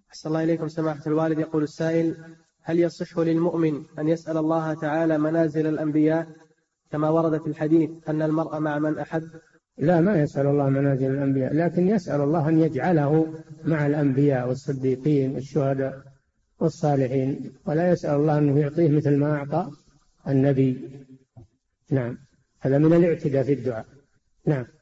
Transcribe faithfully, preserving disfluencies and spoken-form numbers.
أحسن الله إليكم سماحة الوالد. يقول السائل: هل يصح للمؤمن أن يسأل الله تعالى منازل الأنبياء كما ورد في الحديث أن المرء مع من أحب؟ لا، ما يسأل الله منازل الأنبياء، لكن يسأل الله أن يجعله مع الأنبياء والصديقين والشهداء والصالحين، ولا يسأل الله أنه يعطيه مثل ما أعطى النبي. نعم، هذا من الاعتداء في الدعاء. نعم.